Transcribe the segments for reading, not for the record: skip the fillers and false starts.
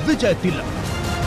विजय तिलक।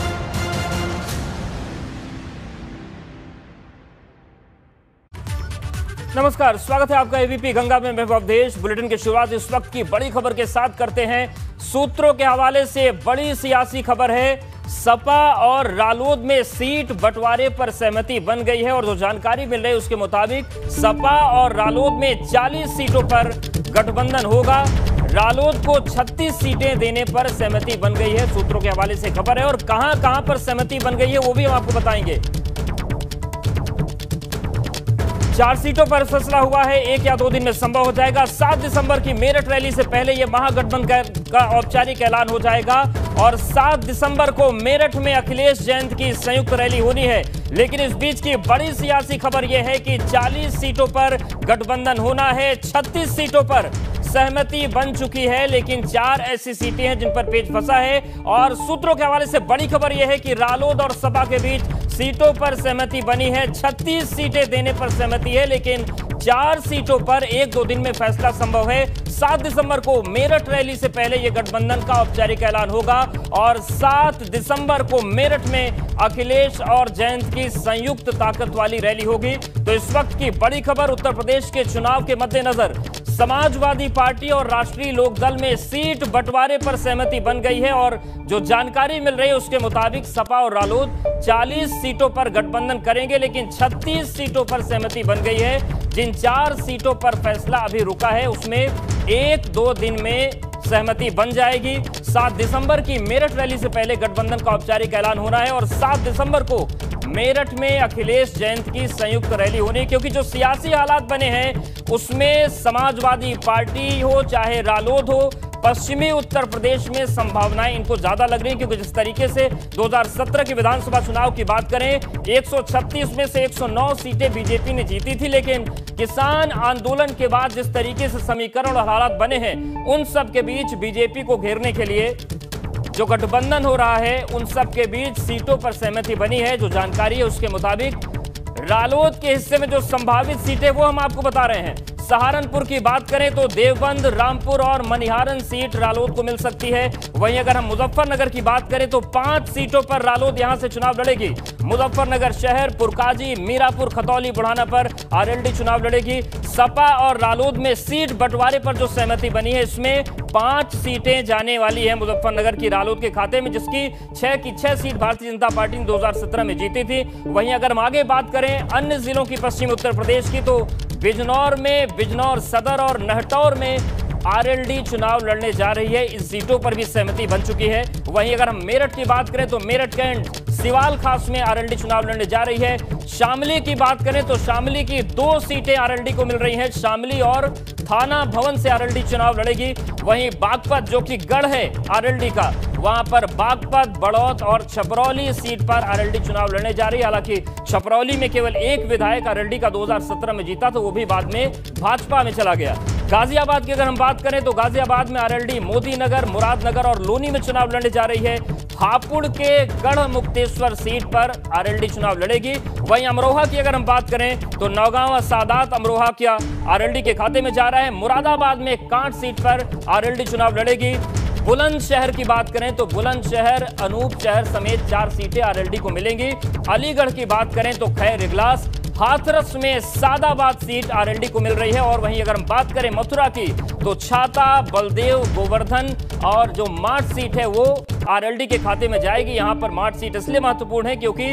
नमस्कार, स्वागत है आपका एबीपी गंगा में। मैं अवधेश। बुलेटिन की शुरुआत इस वक्त की बड़ी खबर के साथ करते हैं। सूत्रों के हवाले से बड़ी सियासी खबर है। सपा और रालोद में सीट बंटवारे पर सहमति बन गई है और जो जानकारी मिल रही है उसके मुताबिक सपा और रालोद में 40 सीटों पर गठबंधन होगा। रालोद को 36 सीटें देने पर सहमति बन गई है। सूत्रों के हवाले से खबर है और कहां पर सहमति बन गई है वो भी हम आपको बताएंगे। 4 सीटों पर फैसला हुआ है, 1 या 2 दिन में संभव हो जाएगा। 7 दिसंबर की मेरठ रैली से पहले यह महागठबंधन का औपचारिक ऐलान हो जाएगा और 7 दिसंबर को मेरठ में अखिलेश जयंत की संयुक्त रैली होनी है। लेकिन इस बीच की बड़ी सियासी खबर यह है कि 40 सीटों पर गठबंधन होना है, 36 सीटों पर सहमति बन चुकी है, लेकिन 4 ऐसी सीटें हैं जिन पर पेच फंसा है। और सूत्रों के हवाले से बड़ी खबर यह है कि रालोद और सपा के बीच सीटों पर सहमति बनी है। 36 सीटें देने पर सहमति है, लेकिन 4 सीटों पर 1-2 दिन में फैसला संभव है। 7 दिसंबर को मेरठ रैली से पहले यह गठबंधन का औपचारिक ऐलान होगा और 7 दिसंबर को मेरठ में अखिलेश और जयंत की संयुक्त ताकत वाली रैली होगी। तो इस वक्त की बड़ी खबर, उत्तर प्रदेश के चुनाव के मद्देनजर समाजवादी पार्टी और राष्ट्रीय लोकदल में सीट बंटवारे पर सहमति बन गई है और जो जानकारी मिल रही है उसके मुताबिक सपा और रालोद 40 सीटों पर गठबंधन करेंगे, लेकिन 36 सीटों पर सहमति बन गई है। जिन 4 सीटों पर फैसला अभी रुका है उसमें 1-2 दिन में सहमति बन जाएगी। 7 दिसंबर की मेरठ रैली से पहले गठबंधन का औपचारिक ऐलान होना है और 7 दिसंबर को मेरठ में अखिलेश जयंत की संयुक्त रैली होनी है, क्योंकि जो सियासी हालात बने हैं उसमें समाजवादी पार्टी हो चाहे रालोद हो, पश्चिमी उत्तर प्रदेश में संभावनाएं इनको ज्यादा लग रही है। क्योंकि जिस तरीके से 2017 के विधानसभा चुनाव की बात करें, 136 में से 109 सीटें बीजेपी ने जीती थी, लेकिन किसान आंदोलन के बाद जिस तरीके से समीकरण और हालात बने हैं उन सब के बीच बीजेपी को घेरने के लिए जो गठबंधन हो रहा है उन सब के बीच सीटों पर सहमति बनी है। जो जानकारी है उसके मुताबिक रालोद के हिस्से में जो संभावित सीटें वो हम आपको बता रहे हैं। सहारनपुर की बात करें तो देवबंद, रामपुर और मनिहारन सीट रालोद को मिल सकती है। वहीं अगर हम मुजफ्फरनगर की बात करें तो 5 सीटों पर रालोद यहां से चुनाव लड़ेगी। मुजफ्फरनगर शहर, पुरकाजी, मीरापुर, खतौली, बुढ़ाना पर आरएलडी चुनाव लड़ेगी। सपा और रालोद में सीट बंटवारे पर जो सहमति बनी है इसमें 5 सीटें जाने वाली है मुजफ्फरनगर की रालोद के खाते में, जिसकी 6 की 6 सीट भारतीय जनता पार्टी ने 2017 में जीती थी। वहीं अगर हम आगे बात करें अन्य जिलों की पश्चिमी उत्तर प्रदेश की, तो बिजनौर सदर और नहटौर में आरएलडी चुनाव लड़ने जा रही है। इन सीटों पर भी सहमति बन चुकी है। वहीं अगर हम मेरठ की बात करें तो मेरठ कैंट, सिवाल खास में आरएलडी चुनाव लड़ने जा रही है। शामली की बात करें तो शामली की 2 सीटें आरएलडी को मिल रही हैं। शामली और थाना भवन से आरएलडी चुनाव लड़ेगी। वहीं बागपत जो कि गढ़ है आरएलडी का, वहां पर बागपत, बड़ौत और छपरौली सीट पर आरएलडी चुनाव लड़ने जा रही है। हालांकि छपरौली में केवल एक विधायक आरएलडी का 2017 में जीता, तो वो भी बाद में भाजपा में चला गया। गाजियाबाद की अगर हम बात करें तो गाजियाबाद में आरएलडी मोदीनगर, मुरादनगर और लोनी में चुनाव लड़ने जा रही है। हापुड़ के गढ़ मुक्तेश्वर सीट पर आरएलडी चुनाव लड़ेगी। वहीं अमरोहा की अगर हम बात करें तो नौगांव सादात अमरोहा क्या आरएलडी के खाते में जा रहा है। मुरादाबाद में कांट सीट पर आरएलडी चुनाव लड़ेगी। बुलंदशहर की बात करें तो बुलंदशहर, अनूप शहर समेत 4 सीटें आरएलडी को मिलेंगी। अलीगढ़ की बात करें तो खैर इगलास, हाथरस में सादाबाद सीट आरएलडी को मिल रही है। और वहीं अगर हम बात करें मथुरा की तो छाता, बलदेव, गोवर्धन और जो माठ सीट है वो आरएलडी के खाते में जाएगी। यहां पर माठ सीट इसलिए महत्वपूर्ण है क्योंकि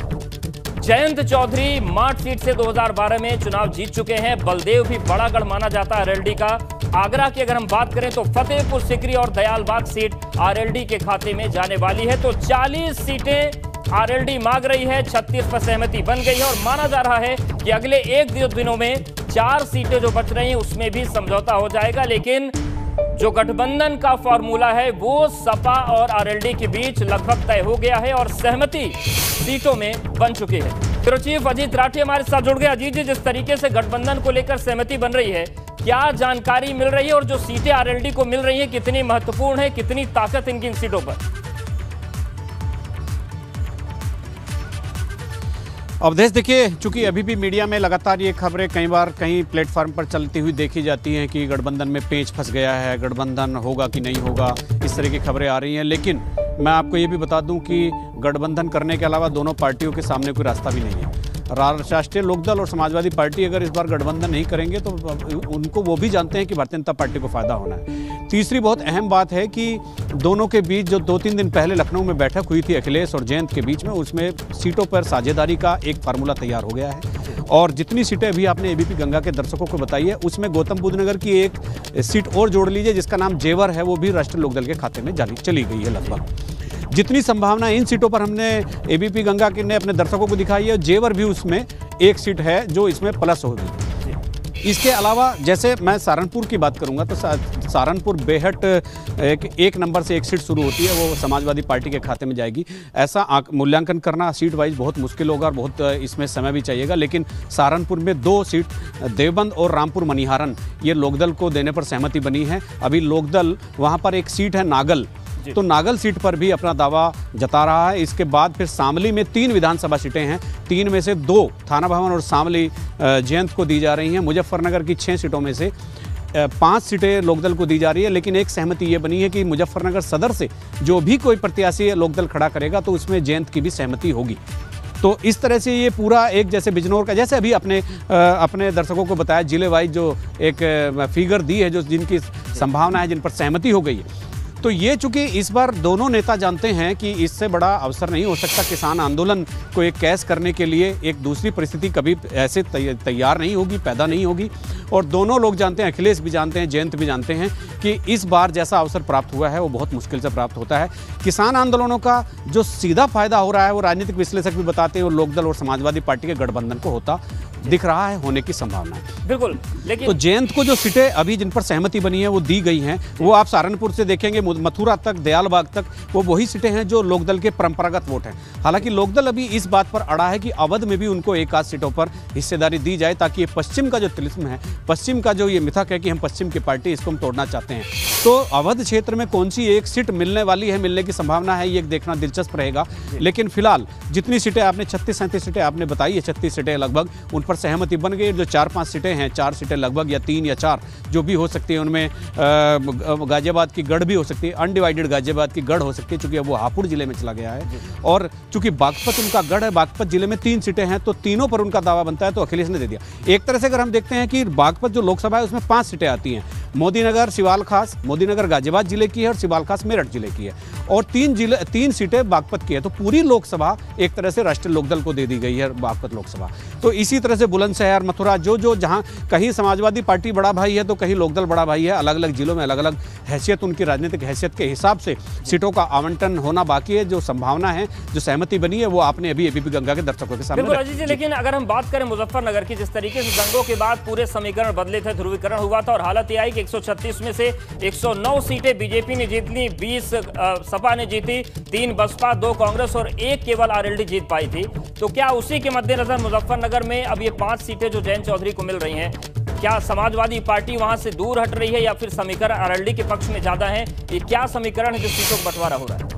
जयंत चौधरी माठ सीट से 2012 में चुनाव जीत चुके हैं। बलदेव भी बड़ा गढ़ माना जाता है आरएलडी का। आगरा की अगर हम बात करें तो फतेहपुर सिकरी और दयालबाग सीट आरएलडी के खाते में जाने वाली है। तो 40 सीटें आरएलडी मांग रही है, 36 पर सहमति बन गई है और माना जा रहा है कि अगले 1-2 दिनों में 4 सीटें जो बच रही हैं उसमें भी समझौता हो जाएगा। लेकिन जो गठबंधन का फॉर्मूला है वो सपा और आरएलडी के बीच लगभग तय हो गया है और सहमति सीटों में बन चुकी है। ब्यूरो चीफ अजीत राठी हमारे साथ जुड़ गए। अजीत जी, जिस तरीके से गठबंधन को लेकर सहमति बन रही है, क्या जानकारी मिल रही है और जो सीटें आरएलडी को मिल रही है कितनी महत्वपूर्ण है, कितनी ताकत इनकी इन सीटों पर? अवधेश, देखिए, चूंकि अभी भी मीडिया में लगातार ये खबरें कई बार कई प्लेटफॉर्म पर चलती हुई देखी जाती हैं कि गठबंधन में पेंच फंस गया है, गठबंधन होगा कि नहीं होगा, इस तरह की खबरें आ रही हैं। लेकिन मैं आपको ये भी बता दूं कि गठबंधन करने के अलावा दोनों पार्टियों के सामने कोई रास्ता भी नहीं है। राष्ट्रीय लोकदल और समाजवादी पार्टी अगर इस बार गठबंधन नहीं करेंगे तो उनको वो भी जानते हैं कि भारतीय जनता पार्टी को फायदा होना है। तीसरी बहुत अहम बात है कि दोनों के बीच जो 2-3 दिन पहले लखनऊ में बैठक हुई थी अखिलेश और जयंत के बीच में, उसमें सीटों पर साझेदारी का एक फार्मूला तैयार हो गया है। और जितनी सीटें अभी आपने एबीपी गंगा के दर्शकों को बताई है, उसमें गौतम बुद्ध नगर की एक सीट और जोड़ लीजिए जिसका नाम जेवर है, वो भी राष्ट्रीय लोकदल के खाते में चली गई है। लगभग जितनी संभावना इन सीटों पर हमने एबीपी गंगा के ने अपने दर्शकों को दिखाई है, जेवर भी उसमें एक सीट है जो इसमें प्लस होगी। इसके अलावा जैसे मैं सहारनपुर की बात करूंगा तो सहारनपुर बेहट एक नंबर से एक सीट शुरू होती है, वो समाजवादी पार्टी के खाते में जाएगी। ऐसा मूल्यांकन करना सीट वाइज बहुत मुश्किल होगा और बहुत इसमें समय भी चाहिएगा, लेकिन सहारनपुर में 2 सीट देवबंद और रामपुर मनिहारन ये लोकदल को देने पर सहमति बनी है। अभी लोकदल वहाँ पर एक सीट है नागल, तो नागल सीट पर भी अपना दावा जता रहा है। इसके बाद फिर शामली में 3 विधानसभा सीटें हैं, 3 में से 2 थाना भवन और शामली जयंत को दी जा रही हैं। मुजफ्फरनगर की 6 सीटों में से 5 सीटें लोकदल को दी जा रही है, लेकिन एक सहमति ये बनी है कि मुजफ्फरनगर सदर से जो भी कोई प्रत्याशी लोकदल खड़ा करेगा तो उसमें जयंत की भी सहमति होगी। तो इस तरह से ये पूरा एक जैसे बिजनौर का, जैसे अभी अपने दर्शकों को बताया जिले वाइज जो एक फिगर दी है, जो जिनकी संभावना है, जिन पर सहमति हो गई है, तो ये चूंकि इस बार दोनों नेता जानते हैं कि इससे बड़ा अवसर नहीं हो सकता। किसान आंदोलन को एक कैश करने के लिए एक दूसरी परिस्थिति कभी ऐसे तैयार नहीं होगी, पैदा नहीं होगी। और दोनों लोग जानते हैं, अखिलेश भी जानते हैं, जयंत भी जानते हैं कि इस बार जैसा अवसर प्राप्त हुआ है वो बहुत मुश्किल से प्राप्त होता है। किसान आंदोलनों का जो सीधा फायदा हो रहा है वो राजनीतिक विश्लेषक भी बताते हैं, वो लोकदल और समाजवादी पार्टी के गठबंधन को होता दिख रहा है, होने की संभावना है। बिल्कुल, लेकिन तो जयंत को जो सीटें अभी जिन पर सहमति बनी है वो दी गई हैं, वो आप सहारनपुर से देखेंगे मथुरा तक, दयालबाग तक, वो वही सीटें हैं जो लोकदल के परंपरागत वोट हैं। हालांकि लोकदल अभी इस बात पर अड़ा है कि अवध में भी उनको एक आध सीटों पर हिस्सेदारी दी जाए, ताकि ये पश्चिम का जो तिलिस्म है, पश्चिम का जो ये मिथक है कि हम पश्चिम की पार्टी, इसको हम तोड़ना चाहते हैं। तो अवध क्षेत्र में कौन सी एक सीट मिलने वाली है, मिलने की संभावना है, ये देखना दिलचस्प रहेगा। लेकिन फिलहाल जितनी सीटें आपने 36-37 सीटें आपने बताई है, 36 सीटें लगभग, उन पर सहमति बन गई। जो 4-5 सीटें हैं, 4 सीटें लगभग, या 3 या 4 जो भी हो सकती है, उनमें गाजियाबाद की गढ़ भी हो सकती है, अनडिवाइडेड गाजियाबाद की गढ़ हो सकती है, चूंकि अब वो हापुड़ जिले में चला गया है। और चूंकि बागपत उनका गढ़ है, बागपत जिले में 3 सीटें हैं, तो तीनों पर उनका दावा बनता है, तो अखिलेश ने दे दिया। एक तरह से अगर हम देखते हैं कि बागपत जो लोकसभा है उसमें 5 सीटें आती हैं, मोदीनगर सिवाल खास, मोदीनगर गाजियाबाद जिले की है और सिवाल खास मेरठ जिले की है, और 3 सीटें बागपत की है। तो पूरी लोकसभा एक तरह से राष्ट्रीय लोकदल को दे दी गई है, बागपत लोकसभा। तो इसी तरह से बुलंदशहर, मथुरा, जो जहां कहीं समाजवादी पार्टी बड़ा भाई है तो कहीं लोकदल बड़ा भाई है, अलग अलग जिलों में अलग अलग हैसियत, उनकी राजनीतिक हैसियत के हिसाब से सीटों का आवंटन होना बाकी है। जो संभावना है, जो सहमति बनी है, वो आपने अभी एबीपी गंगा के दर्शकों के सामने रखी है। लेकिन अगर हम बात करें मुजफ्फरनगर की, जिस तरीके से दंगों के बाद पूरे समीकरण बदले थे, ध्रुवीकरण हुआ था और हालत यह आई कि 136 में से 109 सीटें बीजेपी ने जीत ली, 20 सपा ने जीती, 3 बसपा, 2 कांग्रेस और 1 केवल आरएलडी जीत पाई थी। तो क्या उसी के मद्देनजर मुजफ्फरनगर में अब ये 5 सीटें जो जयंत चौधरी को मिल रही हैं, क्या समाजवादी पार्टी वहां से दूर हट रही है या फिर समीकरण आरएलडी के पक्ष में ज्यादा है? ये क्या समीकरण है जो सीटों का बंटवारा हो रहा है?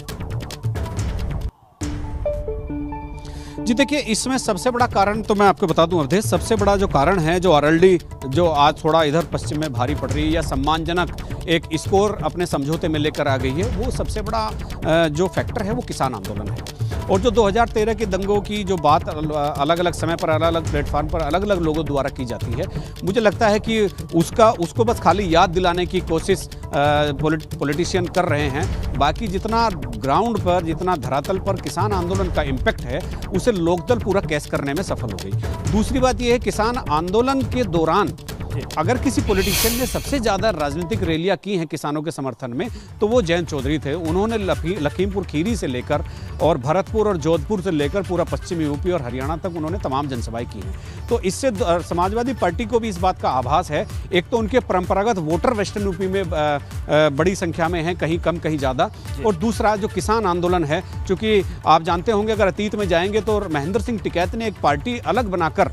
जी देखिए, इसमें सबसे बड़ा कारण तो मैं आपको बता दूं अवधेश, सबसे बड़ा जो कारण है, जो आरएलडी जो आज थोड़ा इधर पश्चिम में भारी पड़ रही है या सम्मानजनक एक स्कोर अपने समझौते में लेकर आ गई है, वो सबसे बड़ा जो फैक्टर है वो किसान आंदोलन है। और जो 2013 के दंगों की जो बात अलग अलग समय पर, अलग अलग प्लेटफॉर्म पर, अलग अलग लोगों द्वारा की जाती है, मुझे लगता है कि उसको बस खाली याद दिलाने की कोशिश पॉलिटिशियन कर रहे हैं। बाकी जितना ग्राउंड पर, जितना धरातल पर किसान आंदोलन का इम्पैक्ट है, उसे लोकदल पूरा कैश करने में सफल हो गई। दूसरी बात यह है, किसान आंदोलन के दौरान अगर किसी पॉलिटिशियन ने सबसे ज़्यादा राजनीतिक रैलियां की हैं किसानों के समर्थन में, तो वो जयंत चौधरी थे। उन्होंने लखीमपुर खीरी से लेकर और भरतपुर और जोधपुर से लेकर पूरा पश्चिमी यूपी और हरियाणा तक उन्होंने तमाम जनसभाएं की हैं। तो इससे समाजवादी पार्टी को भी इस बात का आभास है, एक तो उनके परंपरागत वोटर वेस्टर्न यूपी में बड़ी संख्या में हैं, कहीं कम कहीं ज़्यादा, और दूसरा जो किसान आंदोलन है, चूँकि आप जानते होंगे अगर अतीत में जाएंगे तो महेंद्र सिंह टिकैत ने एक पार्टी अलग बनाकर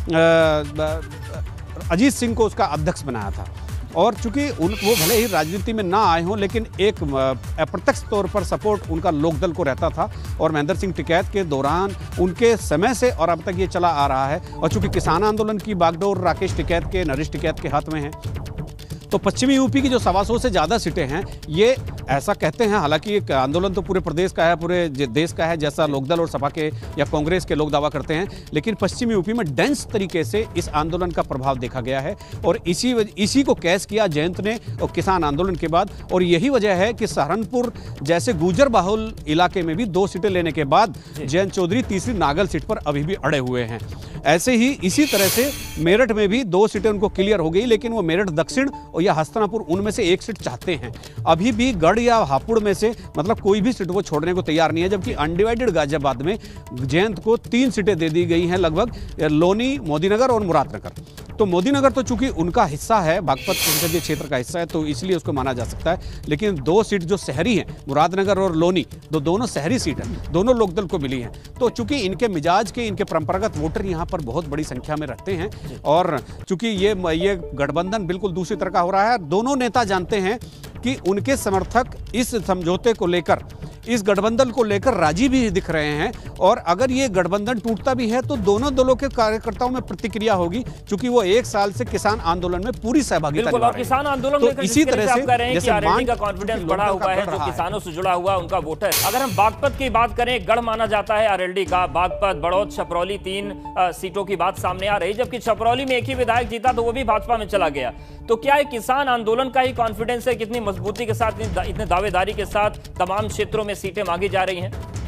अजीत सिंह को उसका अध्यक्ष बनाया था। और चूंकि वो भले ही राजनीति में ना आए हों, लेकिन एक अप्रत्यक्ष तौर पर सपोर्ट उनका लोकदल को रहता था, और महेंद्र सिंह टिकैत के दौरान उनके समय से और अब तक ये चला आ रहा है। और चूंकि किसान आंदोलन की बागडोर राकेश टिकैत के, नरेश टिकैत के हाथ में है, तो पश्चिमी यूपी की जो 125 से ज़्यादा सीटें हैं, ये ऐसा कहते हैं, हालांकि एक आंदोलन तो पूरे प्रदेश का है, पूरे देश का है, जैसा लोकदल और सपा के या कांग्रेस के लोग दावा करते हैं, लेकिन पश्चिमी यूपी में डेंस तरीके से इस आंदोलन का प्रभाव देखा गया है और इसी को कैच किया जयंत ने और किसान आंदोलन के बाद। और यही वजह है कि सहारनपुर जैसे गुर्जर बाहुल इलाके में भी 2 सीटें लेने के बाद जयंत चौधरी तीसरी नागल सीट पर अभी भी अड़े हुए हैं। ऐसे ही इसी तरह से मेरठ में भी 2 सीटें उनको क्लियर हो गई, लेकिन वो मेरठ दक्षिण और या हस्तिनापुर उनमें से 1 सीट चाहते हैं। अभी भी गढ़ या हापुड़ में से मतलब कोई भी सीट वो छोड़ने को तैयार नहीं है, जबकि अनडिवाइडेड गाजियाबाद में जयंत को 3 सीटें दे दी गई हैं, लगभग लोनी, मोदीनगर और मुरादनगर। तो मोदीनगर तो चूंकि उनका हिस्सा है, बागपत संसदीय क्षेत्र का हिस्सा है, तो इसलिए उसको माना जा सकता है, लेकिन 2 सीट जो शहरी हैं, मुरादनगर और लोनी, दोनों शहरी सीट हैं, दोनों लोकदल को मिली हैं। तो चूंकि इनके मिजाज के, इनके परंपरागत वोटर यहाँ पर बहुत बड़ी संख्या में रहते हैं और चूंकि ये गठबंधन बिल्कुल दूसरी तरह का हो रहा है, दोनों नेता जानते हैं कि उनके समर्थक इस समझौते को लेकर, इस गठबंधन को लेकर राजी भी दिख रहे हैं और अगर ये गठबंधन टूटता भी है तो दोनों दलों के कार्यकर्ताओं में प्रतिक्रिया होगी, क्योंकि वो 1 साल से किसान आंदोलन में पूरी सहभागिता निभा रहे हैं। किसान आंदोलन तो इसी तरह से जैसे आरएलडी का कॉन्फिडेंस बढ़ा हुआ है, जो किसानों से जुड़ा हुआ उनका वोटर। अगर हम बागपत की बात करें, गढ़ माना जाता है आरएलडी का, बागपत, बड़ौद, छपरौली 3 सीटों की बात सामने आ रही, जबकि छपरौली में एक ही विधायक जीता तो वो भी भाजपा में चला गया। तो क्या ये किसान आंदोलन का ही कॉन्फिडेंस है, कितनी मजबूती के साथ, इतने दावेदारी के साथ तमाम क्षेत्रों में सीटें मांगी जा रही हैं?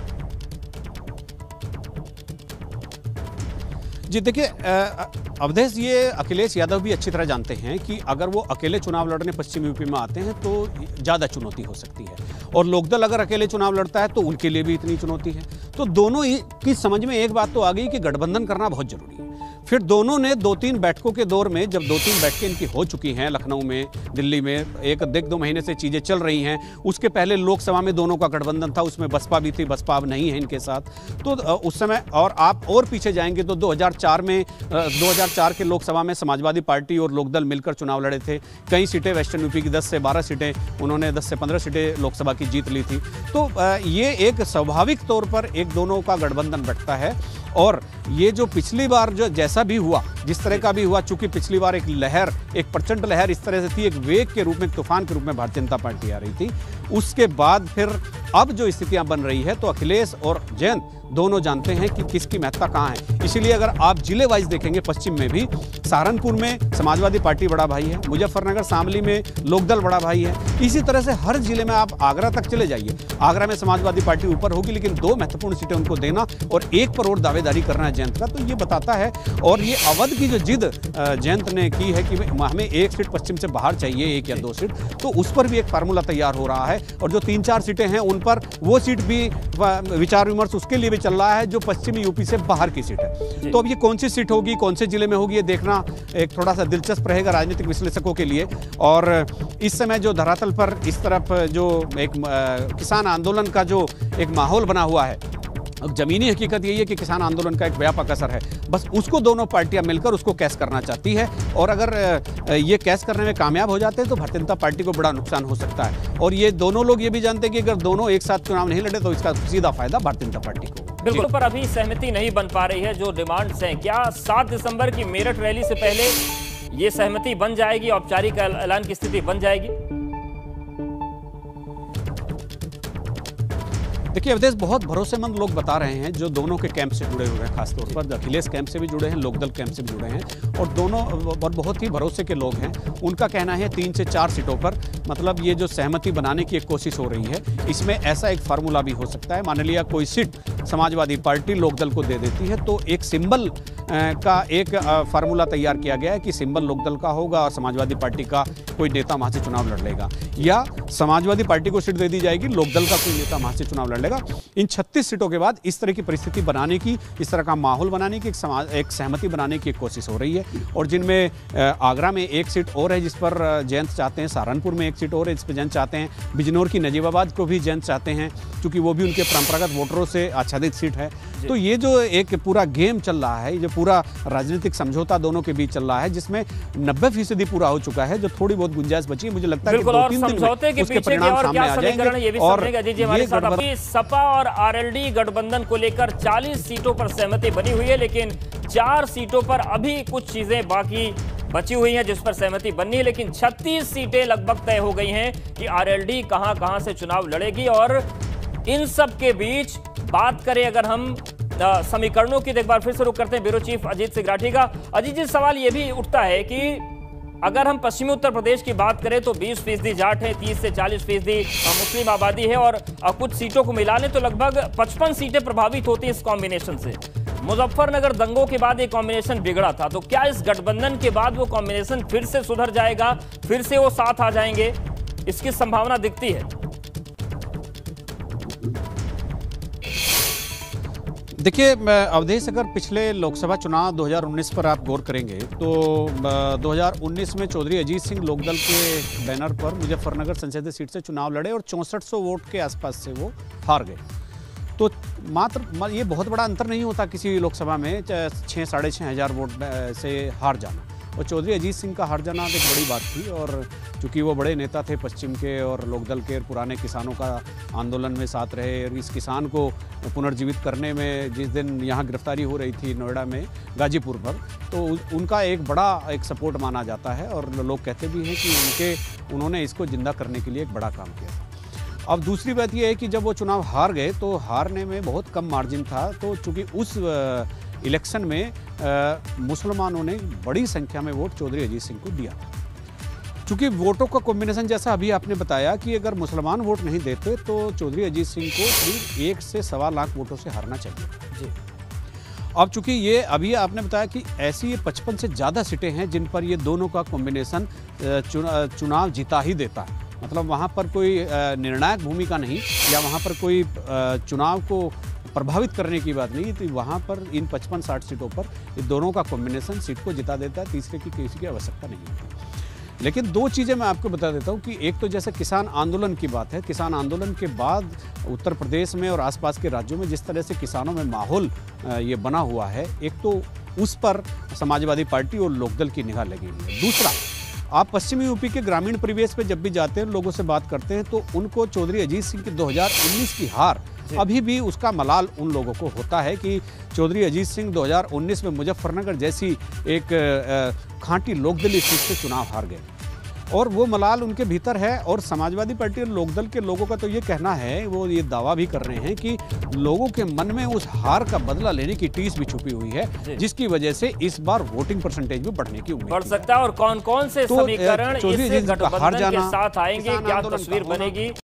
जी देखिए अवधेश, ये अखिलेश यादव भी अच्छी तरह जानते हैं कि अगर वो अकेले चुनाव लड़ने पश्चिम यूपी में आते हैं तो ज़्यादा चुनौती हो सकती है, और लोकदल अगर अकेले चुनाव लड़ता है तो उनके लिए भी इतनी चुनौती है। तो दोनों की समझ में एक बात तो आ गई कि गठबंधन करना बहुत जरूरी है। फिर दोनों ने 2-3 बैठकों के दौर में, जब 2-3 बैठकें इनकी हो चुकी हैं लखनऊ में, दिल्ली में, 1-2 महीने से चीज़ें चल रही हैं, उसके पहले लोकसभा में दोनों का गठबंधन था, उसमें बसपा भी थी, बसपा अब नहीं है इनके साथ। तो उस समय, और आप और पीछे जाएंगे तो 2004 के लोकसभा में समाजवादी पार्टी और लोकदल मिलकर चुनाव लड़े थे। कई सीटें वेस्टर्न यूपी की 10 से 12 सीटें, उन्होंने 10 से 15 सीटें लोकसभा की जीत ली थी। तो ये एक स्वाभाविक तौर पर एक दोनों का गठबंधन बैठता है। और ये जो पिछली बार जो जैसा भी हुआ, जिस तरह का भी हुआ, चूंकि पिछली बार एक लहर, एक प्रचंड लहर इस तरह से थी, एक वेग के रूप में, एक तूफान के रूप में भारतीय जनता पार्टी आ रही थी, उसके बाद फिर अब जो स्थितियां बन रही है, तो अखिलेश और जयंत दोनों जानते हैं कि किसकी महत्ता कहां है। इसीलिए अगर आप जिले वाइज देखेंगे, पश्चिम में भी सहारनपुर में समाजवादी पार्टी बड़ा भाई है, मुजफ्फरनगर, शामली में लोकदल बड़ा भाई है। इसी तरह से हर जिले में, आप आगरा तक चले जाइए, आगरा में समाजवादी पार्टी ऊपर होगी, लेकिन 2 महत्वपूर्ण सीटें उनको देना और 1 पर और दावेदारी करना है जयंत का, तो ये बताता है। और ये अवध की जो जिद जयंत ने की है कि हमें 1 सीट पश्चिम से बाहर चाहिए, 1 या 2 सीट, तो उस पर भी एक फार्मूला तैयार हो रहा है। और जो 3-4 सीटें हैं उन पर, वो सीट भी विचार विमर्श उसके लिए भी चल रहा है, जो पश्चिमी यूपी से बाहर की सीट है। तो अब ये कौन सी सीट होगी, कौन से जिले में होगी, ये देखना एक थोड़ा सा दिलचस्प रहेगा राजनीतिक विश्लेषकों के लिए। और इस समय जो धरातल पर इस तरफ जो एक किसान आंदोलन का जो एक माहौल बना हुआ है, अब जमीनी हकीकत यही है कि किसान आंदोलन का एक व्यापक असर है, बस उसको दोनों पार्टियां मिलकर उसको कैश करना चाहती है। और अगर ये कैश करने में कामयाब हो जाते हैं तो भारतीय जनता पार्टी को बड़ा नुकसान हो सकता है। और ये दोनों लोग ये भी जानते हैं कि अगर दोनों एक साथ चुनाव नहीं लड़े तो इसका सीधा फायदा भारतीय जनता पार्टी को। बिल्कुल, पर अभी सहमति नहीं बन पा रही है, जो डिमांड्स हैं, क्या 7 दिसंबर की मेरठ रैली से पहले ये सहमति बन जाएगी, औपचारिक ऐलान की स्थिति बन जाएगी? देखिए अवधेश, बहुत भरोसेमंद लोग बता रहे हैं जो दोनों के कैंप से जुड़े हुए हैं, खासतौर पर अखिलेश कैंप से भी जुड़े हैं, लोकदल कैंप से भी जुड़े हैं, और दोनों बहुत ही भरोसे के लोग हैं। उनका कहना है 3 से 4 सीटों पर, मतलब ये जो सहमति बनाने की एक कोशिश हो रही है, इसमें ऐसा एक फार्मूला भी हो सकता है। मान लिया कोई सीट समाजवादी पार्टी लोकदल को दे देती है, तो एक सिंबल का एक फार्मूला तैयार किया गया है कि सिंबल लोकदल का होगा और समाजवादी पार्टी का कोई नेता वहां से चुनाव लड़ लेगा, या समाजवादी पार्टी को सीट दे दी जाएगी, लोकदल का कोई नेता वहां से चुनाव लड़ लेगा। इन 36 सीटों के बाद इस तरह की परिस्थिति बनाने की, इस तरह का माहौल बनाने की, एक सहमति बनाने की एक कोशिश हो रही है। और जिनमें आगरा में 1 सीट और है जिस पर जयंत चाहते हैं, सहारनपुर में 1 सीट और है जिस पर जयंत चाहते हैं, बिजनौर की नजीबाबाद को भी जयंत चाहते हैं, क्योंकि वो भी उनके परंपरागत वोटरों से आच्छादित सीट है। तो ये जो एक पूरा गेम चल रहा है, ये पूरा राजनीतिक समझौता दोनों के बीच चल रहा है, जिसमें 90% पूरा हो चुका है, जो थोड़ी बहुत गुंजाइश बची है, मुझे लगता है कि 2-3 दिन में उसके परिणाम सामने आ जाएंगे। और सपा और आरएलडी गठबंधन को लेकर 40 सीटों पर सहमति बनी हुई है, लेकिन 4 सीटों पर अभी कुछ चीजें बाकी बची हुई हैं जिस पर सहमति बननी है, लेकिन 36 सीटें लगभग तय हो गई हैं कि आरएलडी कहां से चुनाव लड़ेगी। और इन सब के बीच बात करें अगर हम समीकरणों की, एक बार फिर से रुक करते हैं ब्यूरो चीफ अजीत सिगराठी का। अजीत जी, सवाल यह भी उठता है कि अगर हम पश्चिमी उत्तर प्रदेश की बात करें तो 20% जाट है, 30 से 40% मुस्लिम आबादी है, और कुछ सीटों को मिला लें तो लगभग 55 सीटें प्रभावित होती है इस कॉम्बिनेशन से। मुजफ्फरनगर दंगों के बाद एक कॉम्बिनेशन बिगड़ा था, तो क्या इस गठबंधन के बाद वो कॉम्बिनेशन फिर से सुधर जाएगा, फिर से वो साथ आ जाएंगे? इसकी संभावना दिखती है। देखिए अवधेश, अगर पिछले लोकसभा चुनाव 2019 पर आप गौर करेंगे तो 2019 में चौधरी अजीत सिंह लोकदल के बैनर पर मुजफ्फरनगर संसदीय सीट से चुनाव लड़े और 6400 वोट के आसपास से वो हार गए। तो मात्र ये बहुत बड़ा अंतर नहीं होता किसी लोकसभा में 6 साढ़े 6 हज़ार वोट से हार जाना, और चौधरी अजीत सिंह का हार जाना एक बड़ी बात थी। और चूँकि वो बड़े नेता थे पश्चिम के और लोकदल के, पुराने किसानों का आंदोलन में साथ रहे, और इस किसान को पुनर्जीवित करने में जिस दिन यहाँ गिरफ्तारी हो रही थी नोएडा में गाजीपुर पर, तो उनका एक बड़ा सपोर्ट माना जाता है, और लोग कहते भी हैं कि उन्होंने इसको जिंदा करने के लिए एक बड़ा काम किया। अब दूसरी बात यह है कि जब वो चुनाव हार गए तो हारने में बहुत कम मार्जिन था, तो चूँकि उस इलेक्शन में मुसलमानों ने बड़ी संख्या में वोट चौधरी अजीत सिंह को दिया। चूँकि वोटों का कॉम्बिनेशन जैसा अभी आपने बताया कि अगर मुसलमान वोट नहीं देते तो चौधरी अजीत सिंह को करीब 1 से सवा लाख वोटों से हारना चाहिए जी। अब चूँकि ये अभी आपने बताया कि ऐसी ये 55 से ज़्यादा सीटें हैं जिन पर ये दोनों का कॉम्बिनेशन चुनाव जिता ही देता है, मतलब वहाँ पर कोई निर्णायक भूमिका नहीं, या वहाँ पर कोई चुनाव को प्रभावित करने की बात नहीं, तो वहाँ पर इन 55-60 सीटों पर ये दोनों का कॉम्बिनेशन सीट को जिता देता है, तीसरे की किसी की आवश्यकता नहीं होती। लेकिन दो चीज़ें मैं आपको बता देता हूँ कि एक तो जैसे किसान आंदोलन की बात है, किसान आंदोलन के बाद उत्तर प्रदेश में और आसपास के राज्यों में जिस तरह से किसानों में माहौल ये बना हुआ है, एक तो उस पर समाजवादी पार्टी और लोकदल की निगाह लगी हुई है। दूसरा, आप पश्चिमी यूपी के ग्रामीण परिवेश पे जब भी जाते हैं, लोगों से बात करते हैं, तो उनको चौधरी अजीत सिंह की 2019 की हार अभी भी उसका मलाल उन लोगों को होता है कि चौधरी अजीत सिंह 2019 में मुजफ्फरनगर जैसी एक खांटी लोकदलीय सीट से चुनाव हार गए, और वो मलाल उनके भीतर है। और समाजवादी पार्टी और लोकदल के लोगों का तो ये कहना है, वो ये दावा भी कर रहे हैं कि लोगों के मन में उस हार का बदला लेने की टीस भी छुपी हुई है, जिसकी वजह से इस बार वोटिंग परसेंटेज भी बढ़ने की उम्मीद बढ़ सकता है। और कौन कौन से समीकरण इस गठबंधन के साथ आएंगे, क्या तस्वीर बनेगी?